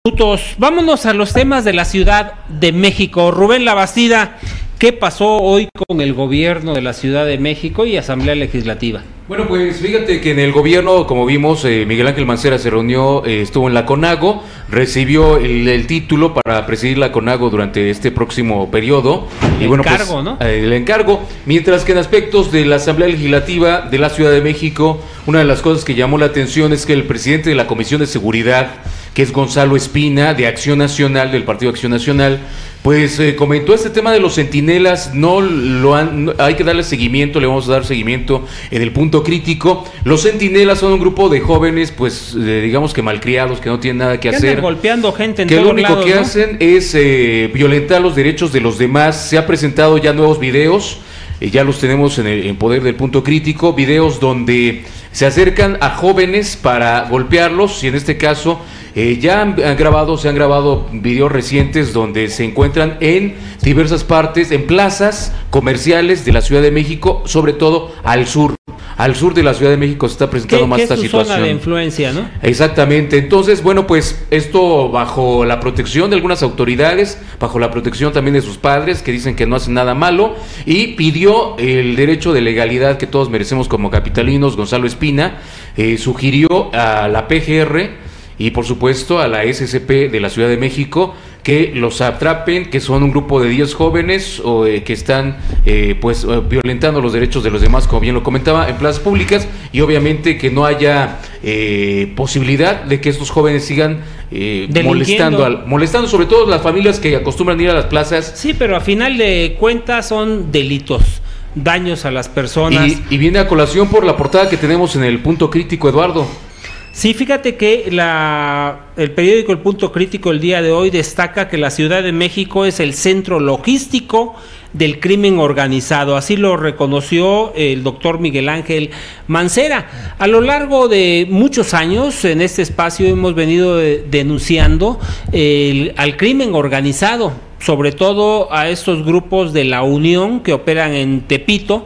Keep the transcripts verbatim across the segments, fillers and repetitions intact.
Minutos. Vámonos a los temas de la Ciudad de México. Rubén Labastida, ¿qué pasó hoy con el gobierno de la Ciudad de México y Asamblea Legislativa? Bueno, pues fíjate que en el gobierno, como vimos, eh, Miguel Ángel Mancera se reunió, eh, estuvo en la CONAGO, recibió el, el título para presidir la CONAGO durante este próximo periodo. El y bueno, encargo, pues, ¿no? Eh, el encargo, mientras que en aspectos de la Asamblea Legislativa de la Ciudad de México, una de las cosas que llamó la atención es que el presidente de la Comisión de Seguridad, que es Gonzalo Espina, de Acción Nacional, del Partido Acción Nacional, pues eh, comentó este tema de los centinelas. No lo han, no, hay que darle seguimiento, le vamos a dar seguimiento en el punto crítico. Los centinelas son un grupo de jóvenes, pues eh, digamos que malcriados, que no tienen nada que ¿Qué hacer, andan golpeando gente en que todos lo único lados, que ¿no? hacen es eh, violentar los derechos de los demás. Se ha presentado ya nuevos videos, eh, ya los tenemos en, el, en poder del punto crítico, videos donde se acercan a jóvenes para golpearlos, y en este caso eh, ya han, han grabado, se han grabado videos recientes donde se encuentran en diversas partes, en plazas comerciales de la Ciudad de México, sobre todo al sur. Al sur de la Ciudad de México se está presentando ¿Qué, más qué esta es su situación. zona de influencia, ¿no? Exactamente. Entonces, bueno, pues esto bajo la protección de algunas autoridades, bajo la protección también de sus padres, que dicen que no hacen nada malo, y pidió el derecho de legalidad que todos merecemos como capitalinos. Gonzalo Espina eh, sugirió a la P G R y por supuesto a la S C P de la Ciudad de México que los atrapen, que son un grupo de diez jóvenes o, eh, que están eh, pues eh, violentando los derechos de los demás, como bien lo comentaba, en plazas públicas, y obviamente que no haya eh, posibilidad de que estos jóvenes sigan eh, molestando, al, molestando sobre todo las familias que acostumbran ir a las plazas. Sí, pero a final de cuentas son delitos, daños a las personas. Y, y viene a colación por la portada que tenemos en el punto crítico, Eduardo. Sí, fíjate que la, el periódico El Punto Crítico el día de hoy destaca que la Ciudad de México es el centro logístico del crimen organizado. Así lo reconoció el doctor Miguel Ángel Mancera. A lo largo de muchos años en este espacio hemos venido de, denunciando el, al crimen organizado, sobre todo a estos grupos de la Unión que operan en Tepito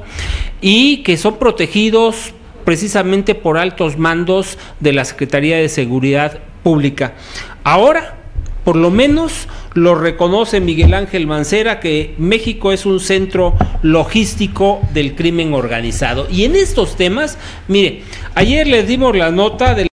y que son protegidos precisamente por altos mandos de la Secretaría de Seguridad Pública. Ahora, por lo menos, lo reconoce Miguel Ángel Mancera, que México es un centro logístico del crimen organizado. Y en estos temas, mire, ayer les dimos la nota de